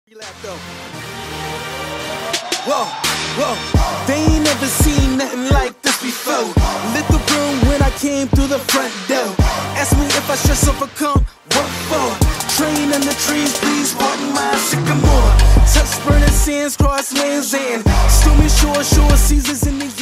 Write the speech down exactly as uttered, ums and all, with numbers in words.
Whoa, whoa, they ain't never seen nothing like this before. Lit the room when I came through the front door. Ask me if I stress overcome, what for? Train in the trees, please pardon my sycamore. Touch burning sands, cross lands and stormy shore, shore seasons in these